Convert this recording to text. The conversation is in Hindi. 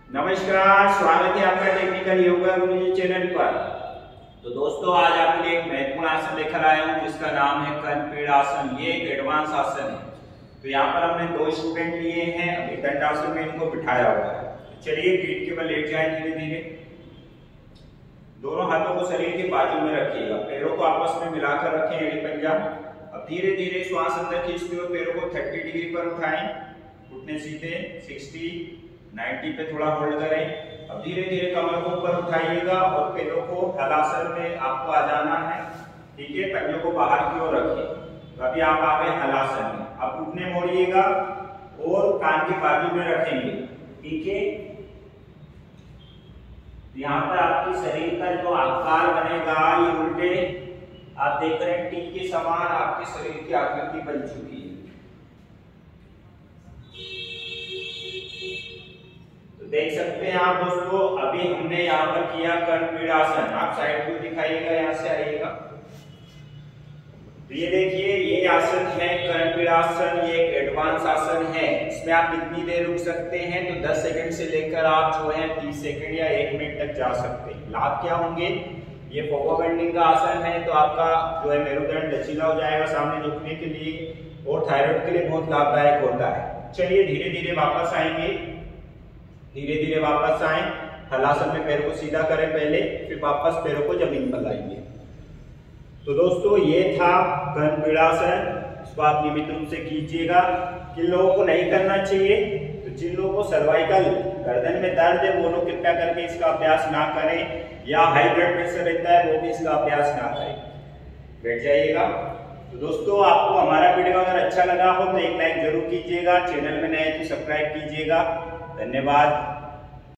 नमस्कार, स्वागत है आपका टेक्निकल योगा गुरुजी चैनल पर। तो दोस्तों, आज आपके लिए एक महत्वपूर्ण आसन लेकर आया हूं जिसका नाम है कर्णपीडासन। ये एक एडवांस आसन है। तो यहाँ पर हमने 2 स्टूडेंट लिए हैं। अभी दंडासन में इनको बिठाया हुआ है। चलिए पीठ के बल लेट जाए धीरे धीरे। दोनों हाथों को शरीर के बाजू में रखिएगा, पैरों को आपस में मिलाकर रखें एड़ी पंजा। अब धीरे धीरे श्वास अंदर खींचते हुए पैरों को 30 डिग्री पर उठाएं, घुटने सीधे 60 90 पे थोड़ा होल्ड करें। अब धीरे धीरे कमर को ऊपर उठाइएगा और पैरों को हलासन में आपको आ जाना है। ठीक है, पैरों को बाहर की ओर रखिए। तो अभी आप आ गए हलासन में। अब घुटने मोड़िएगा और कान के बाजू में रखेंगे। ठीक है, यहाँ पर आपके शरीर का जो आकार बनेगा ये उल्टे आप देख रहे हैं टी के समान आपके शरीर की आकृति बन चुकी है। देख सकते हैं आप दोस्तों, अभी हमने यहाँ पर किया कर्णपीडासन। आप साइड को दिखाइएगा, यहाँ से आइएगा। तो ये देखिए, ये आसन है कर्णपीडासन। ये एक एडवांस आसन है। इसमें आप कितनी देर रुक सकते हैं? तो 10 सेकंड से लेकर आप जो है 30 सेकंड या 1 मिनट तक जा सकते हैं। लाभ क्या होंगे? ये फॉरवर्ड बेंडिंग का आसन है, तो आपका जो है मेरुदंड लचीला हो जाएगा सामने झुकने के लिए, और थायराइड के लिए बहुत लाभदायक होता है। चलिए धीरे धीरे वापस आएंगे। धीरे धीरे वापस आए, हलासन में पैर को सीधा करें पहले, फिर वापस पैरों को जमीन पर लाएंगे। तो दोस्तों, ये था कर्णपीडासन। इसको आप नियमित रूप से कीजिएगा। किन लोगों को नहीं करना चाहिए? तो जिन लोगों को सर्वाइकल गर्दन में दर्द है वो लोग कृपया करके इसका अभ्यास ना करें, या हाई ब्लड प्रेशर रहता है वो भी इसका अभ्यास ना करें। बैठ जाइएगा। तो दोस्तों, आपको हमारा वीडियो अगर अच्छा लगा हो तो एक लाइक जरूर कीजिएगा। चैनल में नए तो सब्सक्राइब कीजिएगा। धन्यवाद।